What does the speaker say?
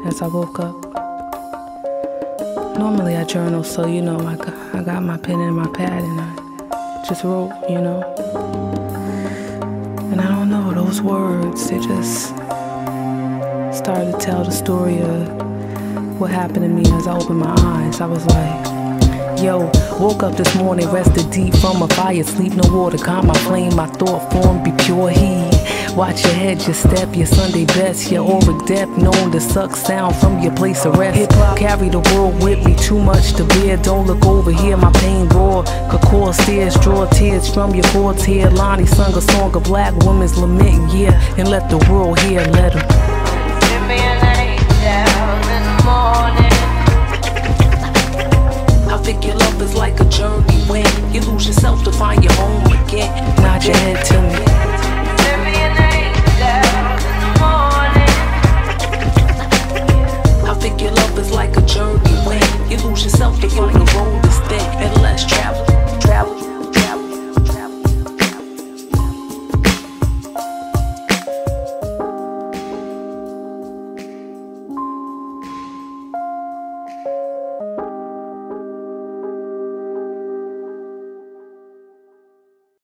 as I woke up. Normally I journal, so you know, I got my pen and my pad and I just wrote, you know. And I don't know, those words, they just started to tell the story of what happened to me as I opened my eyes. I was like, yo, woke up this morning, rested deep from a fire, sleep no water, calm my flame, my thought form be pure heat. Watch your head, your step, your Sunday best, your auric depth, known to suck sound from your place of rest. Hip-hop carry the world with me, too much to bear. Don't look over here, my pain roar. Kakor stairs, draw tears from your chords here. Lonnie sung a song of black women's lament, yeah, and let the world hear, let them. Give me an angel in the morning. I figure love is like a journey when you lose yourself to find your home again. Nod your head to me. Give me an angel in the morning. I figure love is like a journey when you lose yourself to find the road is thin and less travel.